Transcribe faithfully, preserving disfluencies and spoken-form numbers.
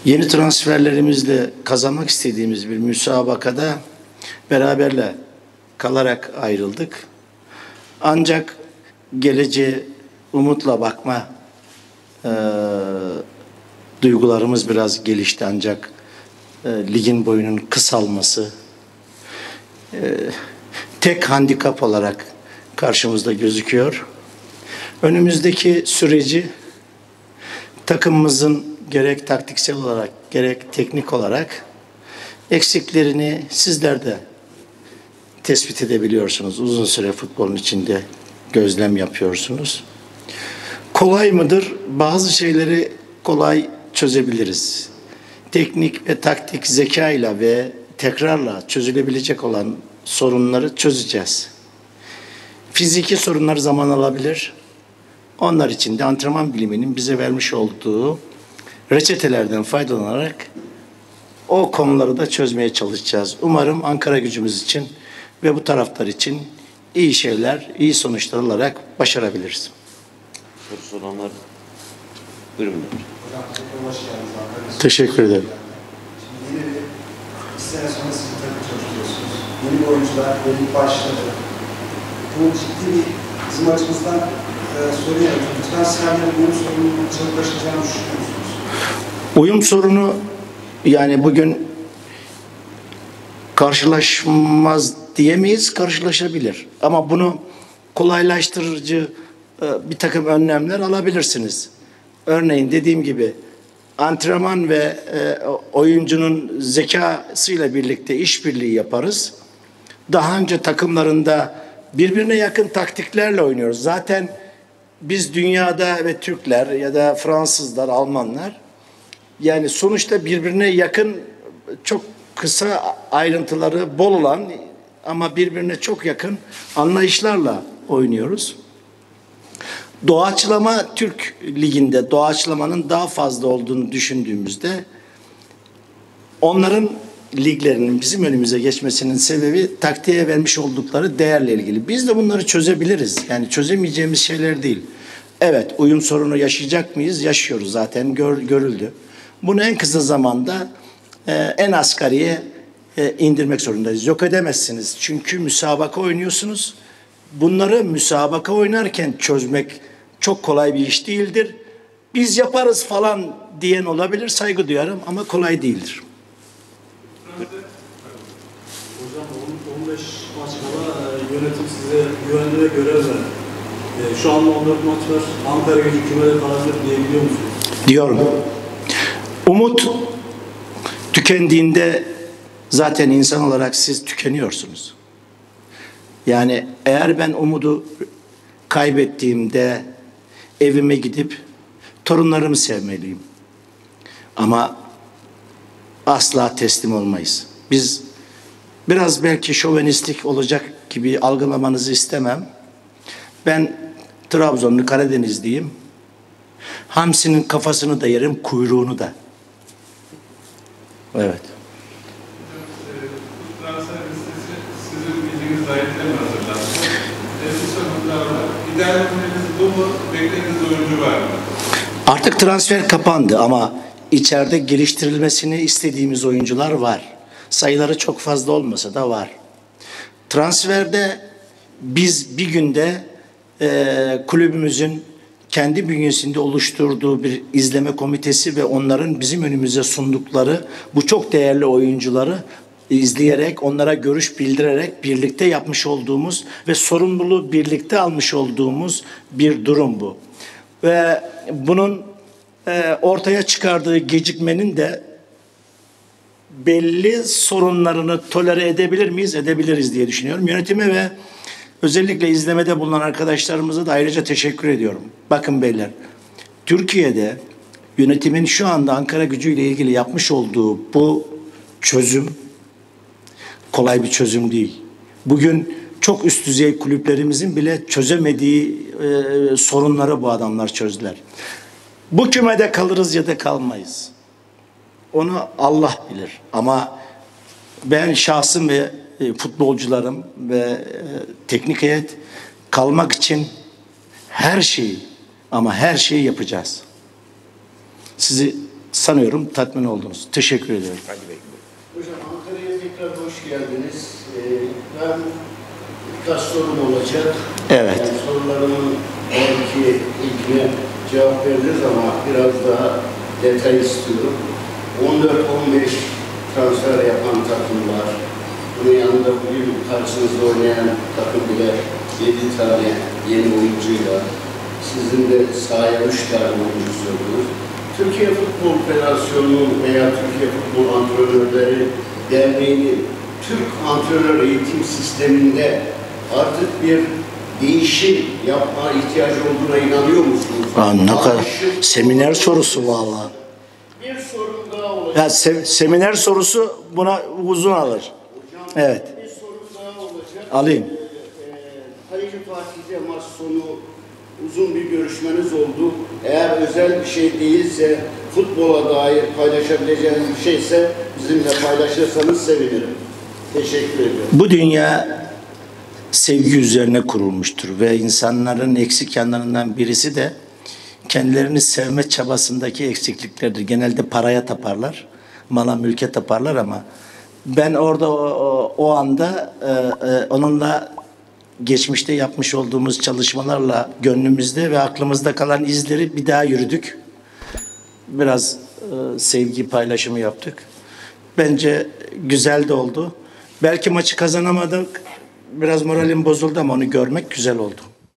Yeni transferlerimizle kazanmak istediğimiz bir müsabakada beraberle kalarak ayrıldık. Ancak geleceğe umutla bakma e, duygularımız biraz gelişti, ancak e, ligin boyunun kısalması e, tek handikap olarak karşımızda gözüküyor. Önümüzdeki süreci takımımızın gerek taktiksel olarak gerek teknik olarak eksiklerini sizler de tespit edebiliyorsunuz. Uzun süre futbolun içinde gözlem yapıyorsunuz. Kolay mıdır? Bazı şeyleri kolay çözebiliriz. Teknik ve taktik zekayla ve tekrarla çözülebilecek olan sorunları çözeceğiz. Fiziki sorunlar zaman alabilir. Onlar için de antrenman biliminin bize vermiş olduğu reçetelerden faydalanarak o konuları da çözmeye çalışacağız. Umarım Ankaragücümüz için ve bu taraftar için iyi şeyler, iyi sonuçlar alarak başarabiliriz. Sorusu olanlar buyurun. Teşekkür ederim. Şimdi yeni bir, bir sene sonra siz bir takım çalışıyorsunuz. Yeni oyuncular, yeni başladı. Bu ciddi bir bizim açımızdan e, soru yaratıyor. Transferlerin uyum sorununun çalışacağını düşünüyor musunuz? Uyum sorunu, yani bugün karşılaşmaz diyemeyiz, karşılaşabilir. Ama bunu kolaylaştırıcı bir takım önlemler alabilirsiniz. Örneğin dediğim gibi antrenman ve oyuncunun zekasıyla birlikte işbirliği yaparız. Daha önce takımlarında birbirine yakın taktiklerle oynuyoruz. Zaten biz dünyada ve Türkler ya da Fransızlar, Almanlar, yani sonuçta birbirine yakın, çok kısa ayrıntıları bol olan ama birbirine çok yakın anlayışlarla oynuyoruz. Doğaçlama, Türk Ligi'nde doğaçlamanın daha fazla olduğunu düşündüğümüzde onların liglerinin bizim önümüze geçmesinin sebebi taktiğe vermiş oldukları değerle ilgili. Biz de bunları çözebiliriz. Yani çözemeyeceğimiz şeyler değil. Evet, uyum sorunu yaşayacak mıyız? Yaşıyoruz zaten, gör, görüldü. Bunu en kısa zamanda e, en asgariye e, indirmek zorundayız. Yok edemezsiniz. Çünkü müsabaka oynuyorsunuz. Bunları müsabaka oynarken çözmek çok kolay bir iş değildir. Biz yaparız falan diyen olabilir, saygı duyarım ama kolay değildir. Hocam on beş maç kala yönetim size güvenli ve görev verdi. Şu anda on dört maç var. Ankaragücü kümede kalabilir diyebiliyor musunuz? Diyorum. Umut tükendiğinde zaten insan olarak siz tükeniyorsunuz. Yani eğer ben umudu kaybettiğimde evime gidip torunlarımı sevmeliyim. Ama asla teslim olmayız. Biz biraz belki şovenistlik olacak gibi algılamanızı istemem. Ben Trabzonlu, Karadenizliyim. Hamsinin kafasını da yerim, kuyruğunu da. Evet. Transfer listesi sizin bildiğiniz dairlerle hazırlandı. Bu sorunlarla ideal oyuncunuz bu mu? Beklediğiniz oyuncu var mı? Artık transfer kapandı ama içeride geliştirilmesini istediğimiz oyuncular var. Sayıları çok fazla olmasa da var. Transferde biz bir günde e, kulübümüzün kendi bünyesinde oluşturduğu bir izleme komitesi ve onların bizim önümüze sundukları bu çok değerli oyuncuları izleyerek, onlara görüş bildirerek birlikte yapmış olduğumuz ve sorumluluğu birlikte almış olduğumuz bir durum bu. Ve bunun e, ortaya çıkardığı gecikmenin de belli sorunlarını tolere edebilir miyiz? Edebiliriz diye düşünüyorum. Yönetime ve özellikle izlemede bulunan arkadaşlarımıza da ayrıca teşekkür ediyorum. Bakın beyler, Türkiye'de yönetimin şu anda Ankaragücü ile ilgili yapmış olduğu bu çözüm kolay bir çözüm değil. Bugün çok üst düzey kulüplerimizin bile çözemediği e, sorunları bu adamlar çözdüler. Bu kümede kalırız ya da kalmayız. Onu Allah bilir. Ama ben şahsım ve e, futbolcularım ve e, teknik heyet kalmak için her şeyi ama her şeyi yapacağız. Sizi sanıyorum tatmin oldunuz. Teşekkür ediyorum. Hadi Bey. Hocam Ankara'ya tekrar hoş geldiniz. Ee, ben birkaç sorum olacak. Evet. Yani sorularımın belki ilkine cevap verdiniz ama biraz daha detay istiyorum. on dört on beş transfer yapan takımlar, bunun yanında bugün karşınızda oynayan takım bile yedi tane yeni oyuncuyla, sizin de sahaya üç tane oyuncu sürdünüz. Türkiye Futbol Federasyonu'nun veya Türkiye Futbol Antrenörleri Derneği'nin Türk antrenör eğitim sisteminde artık bir değişim yapma ihtiyacı olduğuna inanıyor musunuz? Aa, ne kadar seminer sorusu vallahi. Bir sorum daha olacak. Ya se- seminer sorusu buna uzun alır. Hocam, Evet. bir sorum daha olacak. Alayım. Ee, e, Kaleci Fatih'le maç sonu uzun bir görüşmeniz oldu. Eğer özel bir şey değilse, futbola dair paylaşabileceğiniz bir şeyse bizimle paylaşırsanız sevinirim. Teşekkür ediyorum. Bu dünya sevgi üzerine kurulmuştur ve insanların eksik yanlarından birisi de kendilerini sevme çabasındaki eksikliklerdir. Genelde paraya taparlar, mala mülke taparlar ama ben orada o, o, o anda e, e, onunla geçmişte yapmış olduğumuz çalışmalarla gönlümüzde ve aklımızda kalan izleri bir daha yürüdük. Biraz e, sevgi paylaşımı yaptık. Bence güzel de oldu. Belki maçı kazanamadık. Biraz moralim bozuldu ama onu görmek güzel oldu.